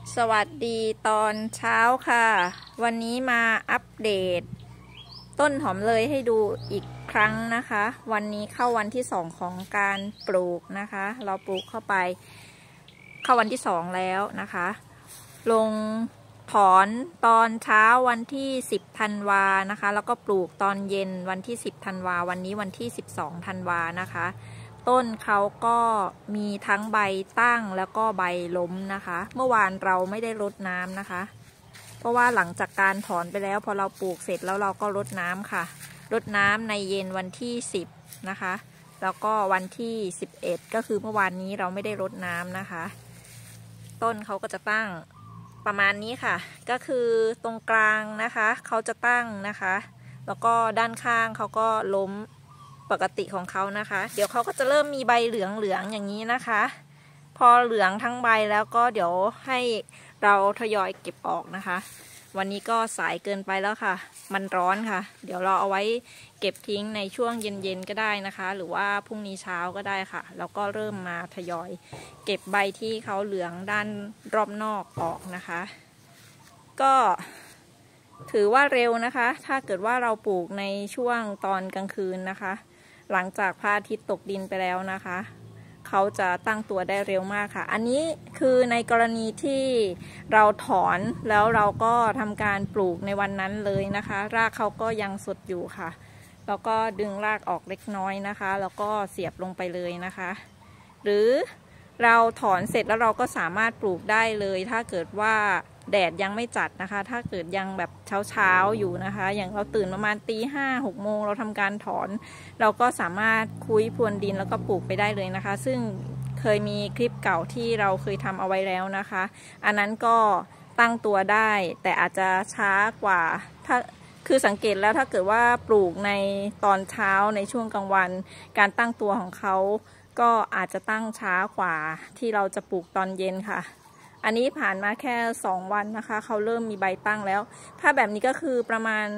สวัสดีตอนเช้าค่ะ วันนี้มาอัปเดตต้นหอมเลยให้ดูอีกครั้งนะคะ วันนี้เข้าวันที่2ของการปลูกนะคะ เราปลูกเข้าไปเข้าวันที่2แล้วนะคะ ลงถอนตอนเช้าวันที่10ธันวานะคะ แล้วก็ปลูกตอนเย็นวันที่10ธันวาวันนี้วันที่12ธันวานะคะต้นเขาก็มีทั้งใบตั้งแล้วก็ใบล้มนะคะเมื่อวานเราไม่ได้รดน้ำนะคะเพราะว่าหลังจากการถอนไปแล้วพอเราปลูกเสร็จแล้วเราก็รดน้ำค่ะรดน้ำในเย็นวันที่10นะคะแล้วก็วันที่11ก็คือเมื่อวานนี้เราไม่ได้รดน้ำนะคะต้นเขาก็จะตั้งประมาณนี้ค่ะก็คือตรงกลางนะคะเขาจะตั้งนะคะแล้วก็ด้านข้างเขาก็ล้มปกติของเขานะคะเดี๋ยวเขาก็จะเริ่มมีใบเหลืองๆอย่างนี้นะคะพอเหลืองทั้งใบแล้วก็เดี๋ยวให้เราทยอยเก็บออกนะคะวันนี้ก็สายเกินไปแล้วค่ะมันร้อนค่ะเดี๋ยวเราเอาไว้เก็บทิ้งในช่วงเย็นๆก็ได้นะคะหรือว่าพรุ่งนี้เช้าก็ได้ค่ะแล้วก็เริ่มมาทยอยเก็บใบที่เขาเหลืองด้านรอบนอกออกนะคะก็ถือว่าเร็วนะคะถ้าเกิดว่าเราปลูกในช่วงตอนกลางคืนนะคะหลังจากพระอาทิตย์ตกดินไปแล้วนะคะเขาจะตั้งตัวได้เร็วมากค่ะอันนี้คือในกรณีที่เราถอนแล้วเราก็ทำการปลูกในวันนั้นเลยนะคะรากเขาก็ยังสดอยู่ค่ะแล้วก็ดึงรากออกเล็กน้อยนะคะแล้วก็เสียบลงไปเลยนะคะหรือเราถอนเสร็จแล้วเราก็สามารถปลูกได้เลยถ้าเกิดว่าแดดยังไม่จัดนะคะถ้าเกิดยังแบบเช้าอยู่นะคะอย่างเราตื่นประมาณตี5-6โมงเราทำการถอนเราก็สามารถคุ้ยพรวนดินแล้วก็ปลูกไปได้เลยนะคะซึ่งเคยมีคลิปเก่าที่เราเคยทำเอาไว้แล้วนะคะอันนั้นก็ตั้งตัวได้แต่อาจจะช้ากว่าถ้าคือสังเกตแล้วถ้าเกิดว่าปลูกในตอนเช้าในช่วงกลางวันการตั้งตัวของเขาก็อาจจะตั้งช้ากว่าที่เราจะปลูกตอนเย็นค่ะอันนี้ผ่านมาแค่2วันนะคะเขาเริ่มมีใบตั้งแล้วถ้าแบบนี้ก็คือประมาณ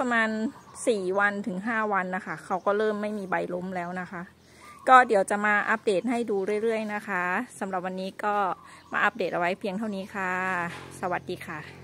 4วันถึง5วันนะคะเขาก็เริ่มไม่มีใบล้มแล้วนะคะก็เดี๋ยวจะมาอัปเดตให้ดูเรื่อยๆนะคะสำหรับวันนี้ก็มาอัปเดตเอาไว้เพียงเท่านี้ค่ะสวัสดีค่ะ